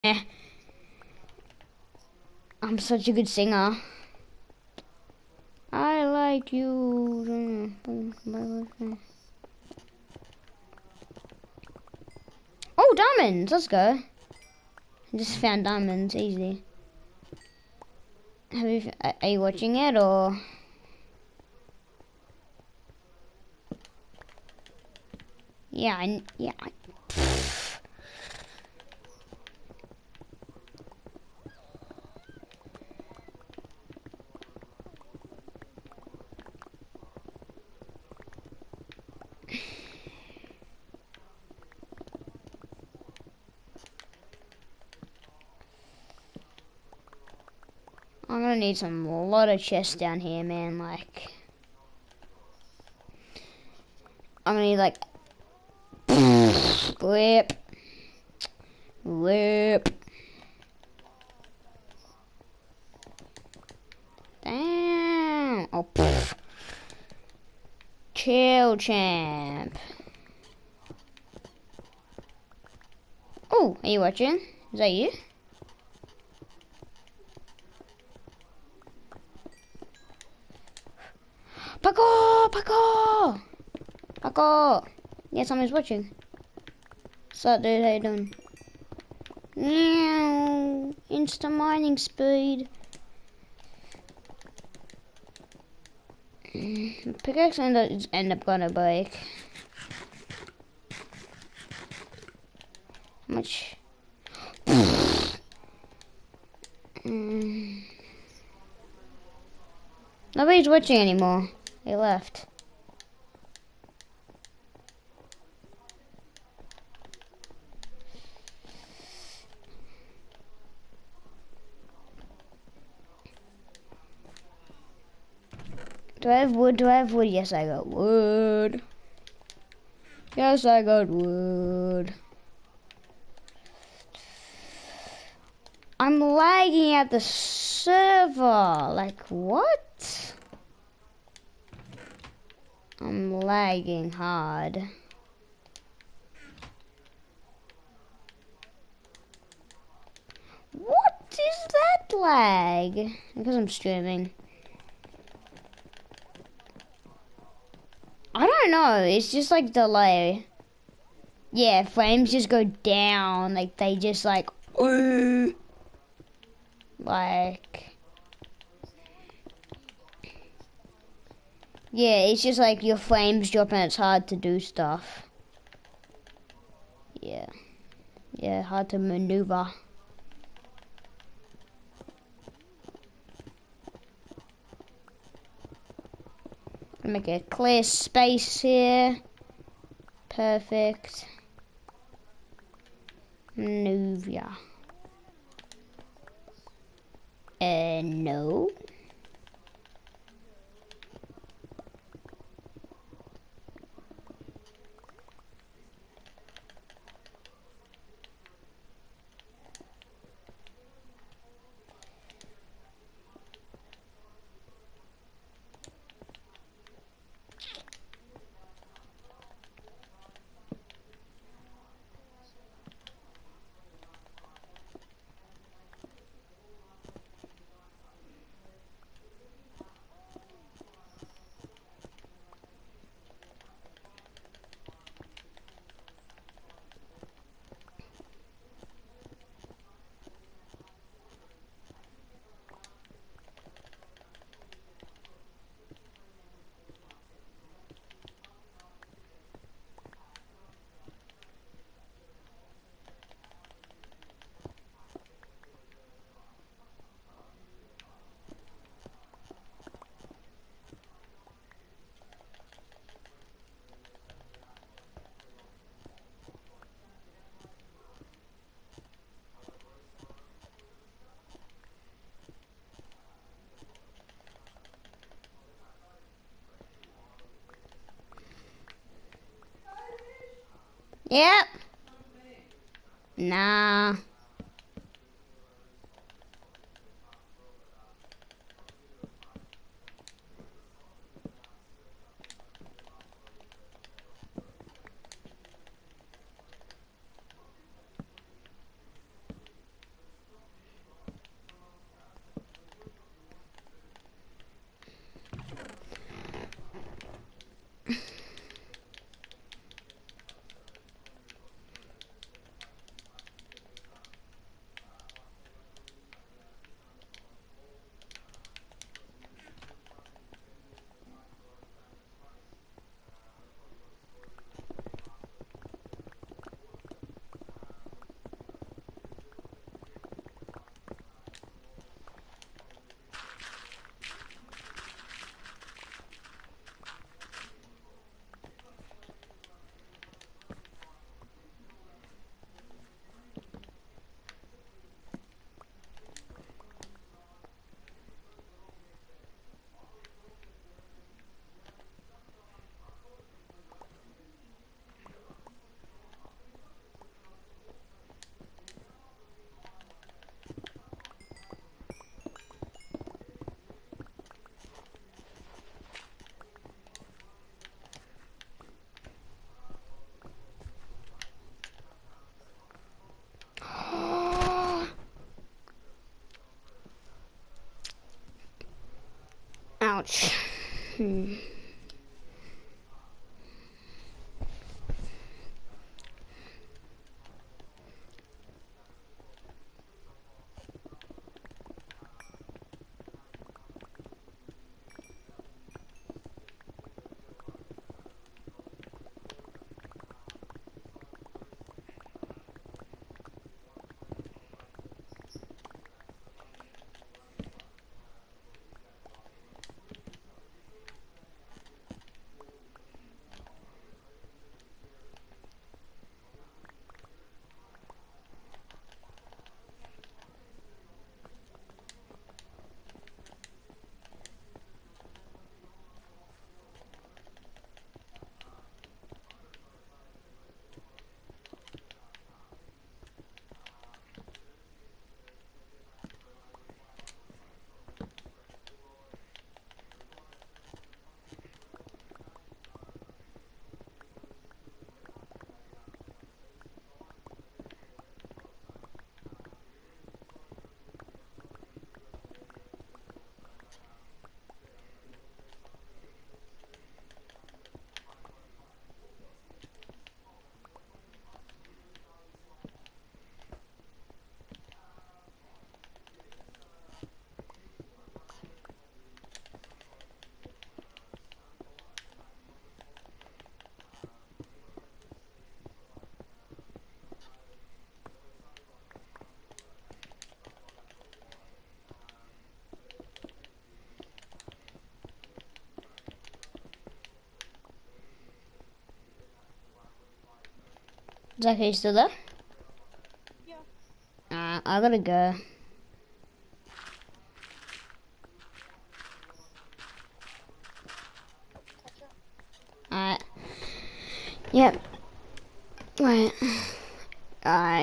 I'm such a good singer. I like you. Oh, diamonds. Let's go. I just found diamonds. Easy. Are you watching it or? Yeah, yeah. I'm gonna need a lot of chests down here, man. Like, I'm gonna need like whip. Damn. Oh, chill, champ. Oh, are you watching? Is that you? Paco! Paco! Paco! Yeah, someone's watching. What's up, dude? How you doing? Meow. Insta mining speed. Pickaxe end up gonna break. How much? Nobody's watching anymore. They left. Do I have wood? Do I have wood? Yes, I got wood. Yes, I got wood. I'm lagging at the server. Like, what? I'm lagging hard. What is that lag? Because I'm streaming. I don't know. It's just like delay. Yeah, frames just go down. Like, they just like... Like... Yeah, it's just like your frames drop and it's hard to do stuff. Yeah. Yeah, hard to maneuver. Make a clear space here. Perfect. Maneuver. No. Yep. Nah. Ouch. Zach, are you still there? Yeah. I gotta go. Alright. Yep. Right. Alright.